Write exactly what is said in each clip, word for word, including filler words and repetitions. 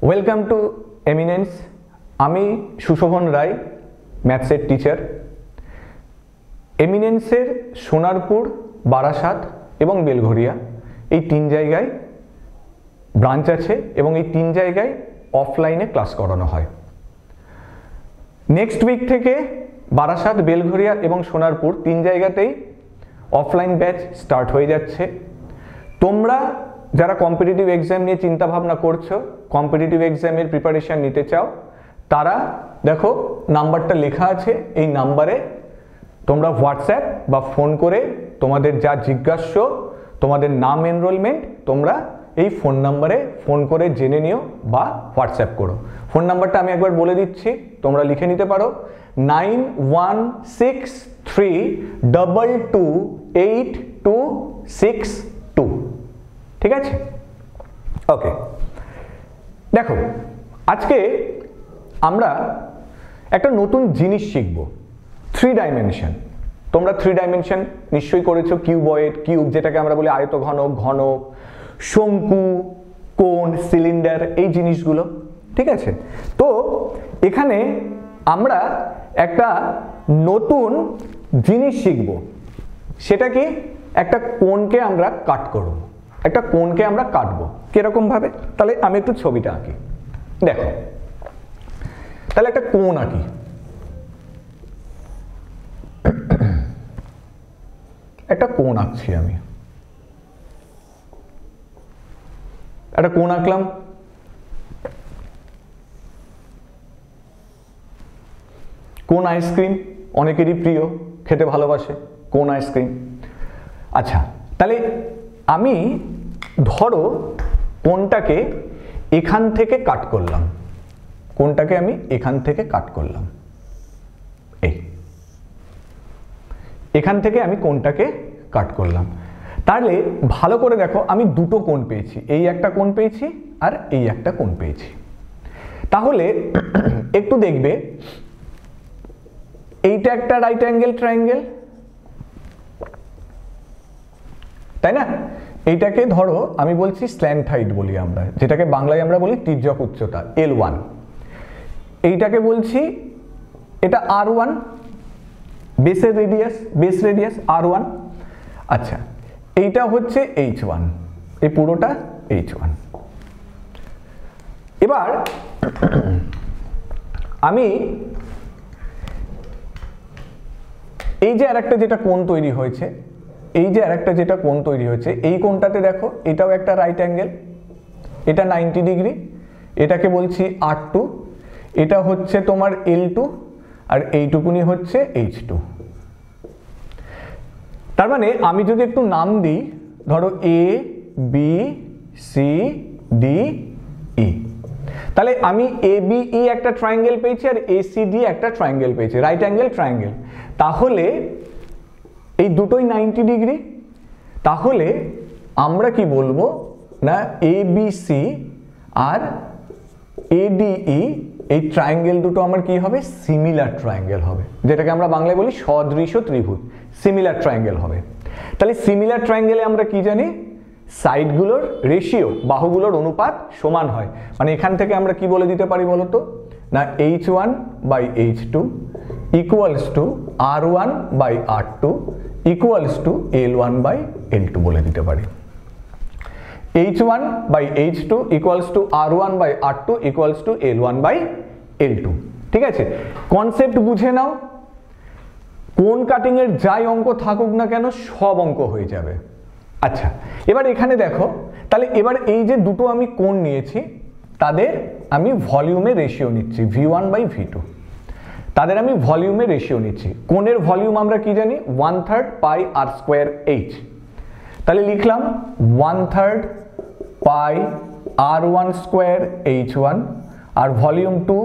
Welcome to Eminence. আমি সুশোভন রায়, ম্যাথসের teacher. এমিনেন্সের সোনারপুর, বারাসাত এবং বেলঘরিয়া এই তিন জায়গায় ব্রাঞ্চ আছে এবং এই তিন জায়গায় অফলাইনে ক্লাস করানো হয়। নেক্সট উইক থেকে বারাসাত, বেলঘরিয়া এবং সোনারপুর তিন জায়গাতেই অফলাইন ব্যাচ স্টার্ট হয়ে যাচ্ছে। তোমরা যারা কম্পিটিটিভ এক্সাম নিয়ে চিন্তা ভাবনা করছো, কম্পিটিটিভ এক্সামের প্রিপারেশন নিতে চাও, তারা দেখো নাম্বারটা লেখা আছে, এই নাম্বারে তোমরা হোয়াটসঅ্যাপ বা ফোন করে তোমাদের যা জিজ্ঞাস্য, তোমাদের নাম, এনরোলমেন্ট তোমরা এই ফোন নাম্বারে ফোন করে জেনে নিও বা হোয়াটসঅ্যাপ করো। ফোন নাম্বারটা আমি একবার বলে দিচ্ছি, তোমরা লিখে নিতে পারো nine one six three double two eight two six two. ঠিক আছে? ওকে, দেখো আজকে আমরা একটা নতুন জিনিস শিখব, থ্রি ডাইমেনশন। তোমরা থ্রি ডাইমেনশন নিশ্চয়ই করেছো, কিউবয়েড, কিউব যেটাকে আমরা বলি, আয়তঘনক, ঘনক, শঙ্কু, কোণ, সিলিন্ডার, এই জিনিসগুলো। ঠিক আছে? তো এখানে আমরা একটা নতুন জিনিস শিখব, সেটা কি, একটা কোণকে আমরা কাট করব, একটা কোণকে আমরা কাটবো। কিরকম ভাবে? তাহলে আমি একটু ছবিটা আঁকি। দেখো, তাহলে একটা কোণ আঁকি। একটা কোণ আঁকছি আমি, একটা কোণ আঁকলাম। কোন আইসক্রিম অনেকেরই প্রিয়, খেতে ভালোবাসে কোন আইসক্রিম। আচ্ছা, তাহলে আমি ধরো কোনটাকে এখান থেকে কাট করলাম, কোনটাকে আমি এখান থেকে কাট করলাম, এই এখান থেকে আমি কোনটাকে কাট করলাম। তাহলে ভালো করে দেখো, আমি দুটো কোণ পেয়েছি, এই একটা কোণ পেয়েছি আর এই একটা কোণ পেয়েছি। তাহলে একটু দেখবে, এইটা একটা রাইট অ্যাঙ্গেল ট্রায়াঙ্গেল, তাই না? এইটাকে ধরো আমি বলছি স্ল্যান্ট হাইট বলি আমরা, যেটাকে বাংলায় আমরা বলি তির্যক উচ্চতা, এল ওয়ান। এইটাকে বলছি এটা আর ওয়ান, বেসের radius, base radius R one. আচ্ছা, এইটা হচ্ছে এইচ ওয়ান, এই পুরোটা এইচ ওয়ান। এবার আমি এই যে আরেকটা যেটা কোণ তৈরি হয়েছে, এই যে আরেকটা যেটা কোণ তৈরি হয়েছে, এই কোণটাতে দেখো এটাও একটা রাইট অ্যাঙ্গেল, এটা নাইনটি ডিগ্রি, এটাকে বলছি আর টু, এটা হচ্ছে তোমার এল টু, আর এইটুকুনি হচ্ছে এইচ টু। তার মানে আমি যদি একটু নাম দিই, ধরো A B C D E, তাহলে আমি এ বি ই একটা ট্রায়াঙ্গেল পেয়েছি আর এ সি ডি একটা ট্রায়াঙ্গেল পেয়েছি, রাইট অ্যাঙ্গেল ট্রায়াঙ্গেল। তাহলে এই দুটোই নাইনটি ডিগ্রি। তাহলে আমরা কি বলবো না, এ বি সি আর এ ডি ই এই ট্রায়াঙ্গেল দুটো আমার কি হবে, সিমিলার ট্রায়াঙ্গেল হবে, যেটাকে আমরা বাংলায় বলি সদৃশ ত্রিভুজ, সিমিলার ট্রায়াঙ্গেল হবে। তাহলে সিমিলার ট্রায়াঙ্গেলে আমরা কি জানি, সাইডগুলোর রেশিও, বাহুগুলোর অনুপাত সমান হয়। মানে এখান থেকে আমরা কি বলে দিতে পারি বলতো না, H one by H two equals to R one by R two equals to L one by L two বলে দিতে পারি। H one by H two equals to R one by R two equals to L one by L two. ঠিক আছে? Concept বুঝে নাও, কোণ cutting এর যাই অঙ্ক থাকুক না কেন সব অঙ্ক হয়ে যাবে। আচ্ছা, এবার এখানে দেখো, তাহলে এবার এই যে দুটো আমি কোণ নিয়েছি, তাদের আমি ভলিউমে রেশিও নিচ্ছি, V one by V two, তাদের আমি ভলিউমে রেশিও নিচ্ছি। কোণের ভলিউম আমরা কি জানি, one third pi R square H. তাহলে লিখলাম one third pi R one square H one, আর volume two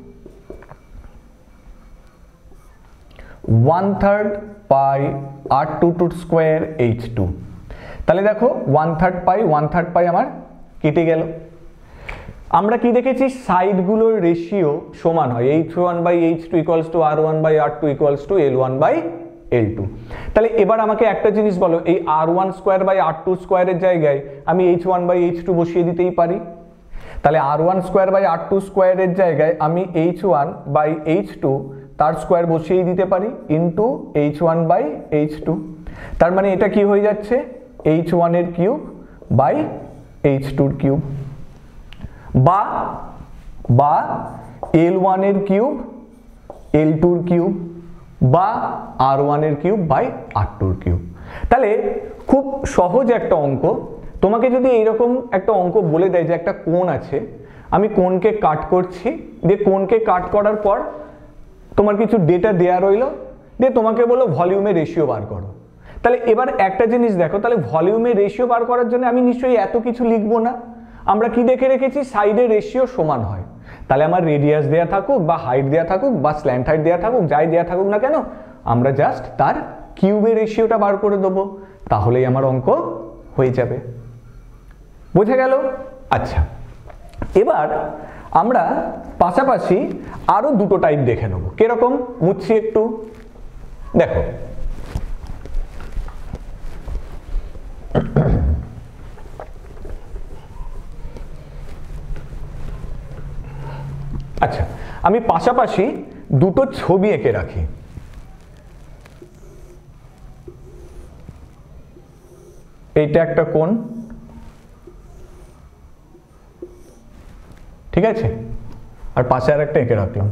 one third pi R two two square H two. তাহলে দেখো one third pi one third pi আমার কেটে গেল। আমরা কি দেখেছি, সাইডগুলোর রেশিও সমান হয়, H one by H two equals to R one by R two equals to L one by L two. তাহলে এবার আমাকে একটা জিনিস বলো, এই R one square by R two স্কোয়ারের জায়গায় আমি H one by H two বসিয়ে দিতেই পারি। তাহলে R one square by R two স্কোয়ারের জায়গায় আমি H one by H two তার স্কোয়ার বসিয়ে দিতে পারি into H one by H two. তার মানে এটা কি হয়ে যাচ্ছে এইচ ওয়ানের কিউব বাই এইচ টুর কিউব, বা বা এল ওয়ানের কিউব এল টুর কিউব, বা আর ওয়ানের কিউব বাই আর টুর কিউব। তাহলে খুব সহজ একটা অঙ্ক। তোমাকে যদি এইরকম একটা অঙ্ক বলে দেয় যে একটা কোণ আছে, আমি কোণকে কাট করছি, দিয়ে কোণকে কাট করার পর তোমার কিছু ডেটা দেয়া রইলো, দিয়ে তোমাকে বলো ভলিউমের রেশিও বার করো। তাহলে এবার একটা জিনিস দেখো, তাহলে ভলিউমের রেশিও বার করার জন্য আমি নিশ্চয়ই এত কিছু লিখবো না। আমরা কি দেখে রেখেছি, সাইডের রেশিও সমান হয়। তাহলে আমার রেডিয়াস দেয়া থাকুক বা হাইট দেয়া থাকুক বা স্ল্যান্ট হাইট দেয়া থাকুক, যাই দেয়া থাকুক না কেন, আমরা জাস্ট তার কিউবের রেশিওটা বার করে দেবো, তাহলেই আমার অঙ্ক হয়ে যাবে। বোঝা গেল? আচ্ছা, এবার আমরা পাশাপাশি আরো দুটো টাইপ দেখে নেব। কিরকম মুছছি একটু দেখো। আচ্ছা, আমি পাশাপাশি দুটো ছবি এঁকে রাখি। এইটা একটা কোণ, ঠিক আছে, আর পাশে আর একটা এঁকে রাখলাম।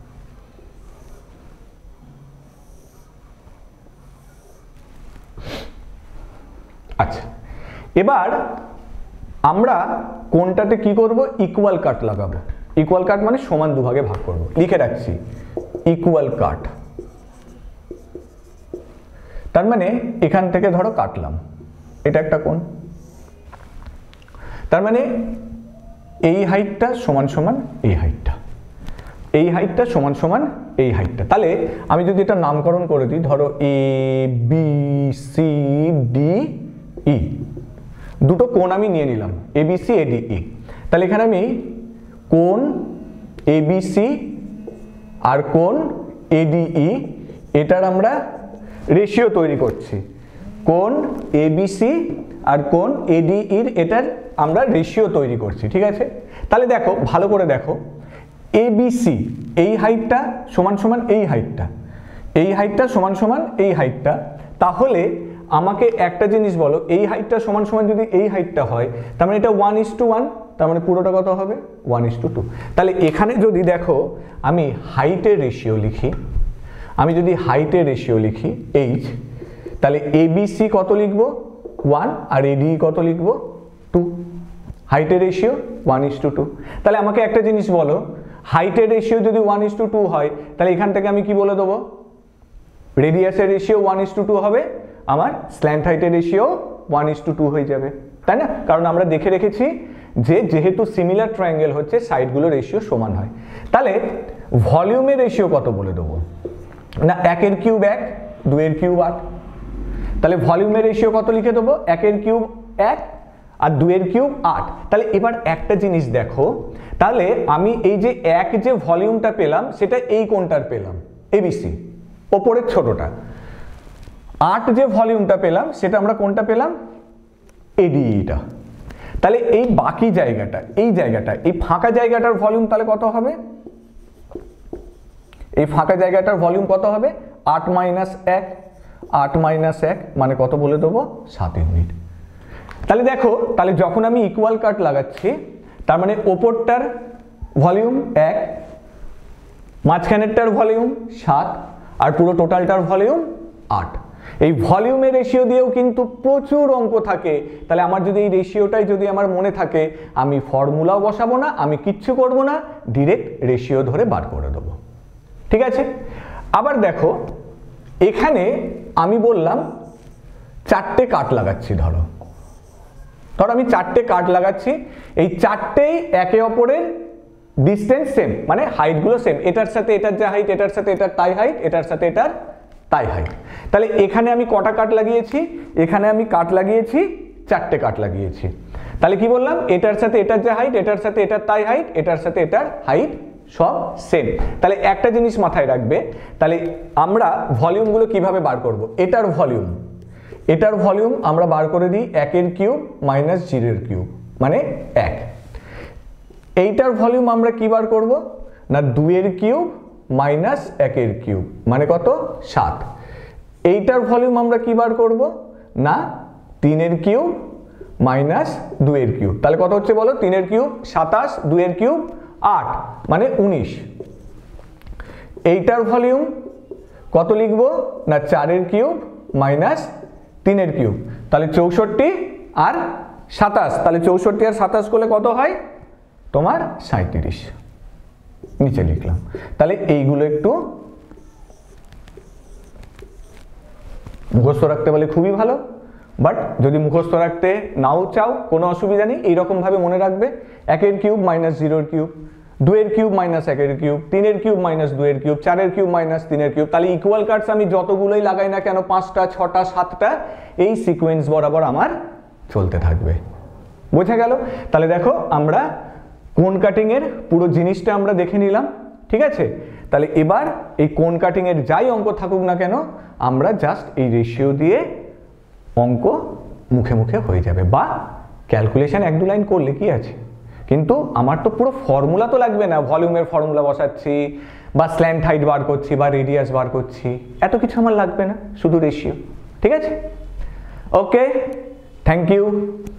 আচ্ছা, এবার আমরা কোণটাতে কি করব, ইকুয়াল কাট লাগাবো। ইকুয়াল কাট মানে সমান দুভাগে ভাগ করব। লিখে রাখছি ইকুয়াল কাট। তার মানে এখান থেকে ধরো কাটলাম, এটা একটা কোণ। তার মানে এই হাইটটা সমান সমান এই হাইটটা, এই হাইটটা সমান সমান এই হাইটটা। তাহলে আমি যদি এটা নামকরণ করে দিই, ধরো A B C D E, দুটো কোণ আমি নিয়ে নিলাম, A B C A D E. তাহলে এখানে আমি কোণ এ বি সি আর কোণ এ ডি ই, এটার আমরা রেশিও তৈরি করছি। কোণ এ বি সি আর কোণ এ ডি ইর এটার আমরা রেশিও তৈরি করছি, ঠিক আছে। তাহলে দেখো, ভালো করে দেখো, এ বি সি এই হাইটটা সমান সমান এই হাইটটা, এই হাইটটা সমান সমান এই হাইটটা। তাহলে আমাকে একটা জিনিস বলো, এই হাইটটা সমান সমান যদি এই হাইটটা হয়, তার মানে এটা ওয়ান ইস টু ওয়ান, তার মানে পুরোটা কত হবে, ওয়ান ইস টু টু। তাহলে এখানে যদি দেখো আমি হাইটের রেশিও লিখি, আমি যদি হাইটের রেশিও লিখি এইচ, তাহলে এ বি সি কত লিখবো, ওয়ান, আর এডি কত লিখবো, টু। হাইটের ratio one is to two. তাহলে আমাকে একটা জিনিস বলো, হাইটের রেশিও যদি ওয়ান ইস টু টু হয়, তাহলে এখান থেকে আমি কি বলে দেবো, রেডিয়াসের ratio one is to two হবে, আমার স্ল্যান্ট হাইটের ratio one is to two হয়ে যাবে, তাই না? কারণ আমরা দেখে রেখেছি যে যেহেতু সিমিলার ট্রায়াঙ্গেল হচ্ছে, সাইডগুলোর রেশিও সমান হয়। তাহলে ভলিউমের রেশিও কত বলে দেবো না, একের কিউব এক, দুয়ের কিউব আট। তাহলে ভলিউমের রেশিও কত লিখে দেবো, একের কিউব এক আর দুয়ের কিউব আট। তাহলে এবার একটা জিনিস দেখো, তাহলে আমি এই যে এক যে ভলিউমটা পেলাম, সেটা এই কোণটার পেলাম এবিসি, ওপরের ছোটটা। আট যে ভলিউমটা পেলাম, সেটা আমরা কোনটা পেলাম, এডিইটা। তাহলে এই বাকি জায়গাটা, এই জায়গাটা, এই ফাঁকা জায়গাটার ভলিউম তাহলে কত হবে, এই ফাঁকা জায়গাটার ভলিউম কত হবে, আট মাইনাস এক, আট মাইনাস এক মানে কত বলে দেবো, সাত ইউনিট। তাহলে দেখো, তাহলে যখন আমি ইকুয়াল কাট লাগাচ্ছি, তার মানে ওপরটার ভলিউম এক, মাঝখানেরটার ভলিউম সাত, আর পুরো টোটালটার ভলিউম আট। এই ভলিউমের রেশিও দিয়েও কিন্তু প্রচুর অঙ্ক থাকে। তাহলে আমার যদি এই রেশিওটাই যদি আমার মনে থাকে, আমি ফর্মুলাও বসাবো না, আমি কিচ্ছু করব না, ডিরেক্ট রেশিও ধরে বার করে দেবো, ঠিক আছে। আবার দেখো, এখানে আমি বললাম চারটে কাট লাগাচ্ছি, ধরো ধরো আমি চারটে কাট লাগাচ্ছি, এই চারটেই একে অপরের ডিস্টেন্স সেম, মানে হাইটগুলো সেম, এটার সাথে এটার যা হাইট, এটার সাথে এটার তাই হাইট, এটার সাথে এটার তাই হাইট। তাহলে এখানে আমি কটা কাট লাগিয়েছি, এখানে আমি কাট লাগিয়েছি চারটে কাট লাগিয়েছি। তাহলে কি বললাম, এটার সাথে এটার যা হাইট, এটার সাথে এটার তাই হাইট, এটার সাথে এটার হাইট সব সেম। তাহলে একটা জিনিস মাথায় রাখবে, তাহলে আমরা ভলিউমগুলো কিভাবে বার করব, এটার ভলিউম, এটার ভলিউম আমরা বার করে দিই একের কিউব মাইনাস জিরোর কিউব মানে এক। এইটার ভলিউম আমরা কি বার করব না দুইয়ের কিউব মাইনাস একের কিউব মানে কত সাত। এইটার ভলিউম আমরা কি বার করব না তিনের কিউব মাইনাস দুইয়ের কিউব। তাহলে কত হচ্ছে বলো তিনের কিউব সাতাশ দুইয়ের কিউব আট মানে উনিশ। এইটার ভলিউম কত লিখবো না চারের কিউব মাইনাস তিনের কিউব তাহলে চৌষট্টি আর সাতাশ। তাহলে চৌষট্টি আর সাতাশ করলে কত হয় তোমার সাঁইত্রিশ নিচে লিখলাম। তাহলে এইগুলো একটু মুখস্থ রাখতে পারলে খুবই ভালো, বাট যদি মুখস্থ রাখতে নাও চাও কোনো অসুবিধা নেই। এইরকম ভাবে মনে রাখবে একের কিউব মাইনাস জিরোর কিউব, দুইয়ের কিউব মাইনাস একের কিউব, তিনের কিউব মাইনাস দুইয়ের কিউব, চারের কিউব মাইনাস তিনের কিউব। তাহলে ইকুয়াল কার্ডস আমি যতগুলোই লাগাই না কেন পাঁচটা ছটা সাতটা এই সিকোয়েন্স বরাবর আমার চলতে থাকবে। বোঝা গেল? তাহলে দেখো আমরা কোন কাটিং এর পুরো জিনিসটা আমরা দেখে নিলাম, ঠিক আছে? তাহলে এবার এই কোন কাটিং এর যাই অঙ্ক থাকুক না কেন আমরা জাস্ট এই রেশিও দিয়ে অঙ্ক মুখে মুখে হয়ে যাবে, বা ক্যালকুলেশন এক দু লাইন করলে কি আছে। কিন্তু আমার তো পুরো ফর্মুলা তো লাগবে না, ভলিউমের ফর্মুলা বসাচ্ছি বা স্ল্যান্ট হাইট বার করছি বা রেডিয়াস বার করছি, এত কিছু আমার লাগবে না, শুধু রেশিও। ঠিক আছে? Okay, thank you.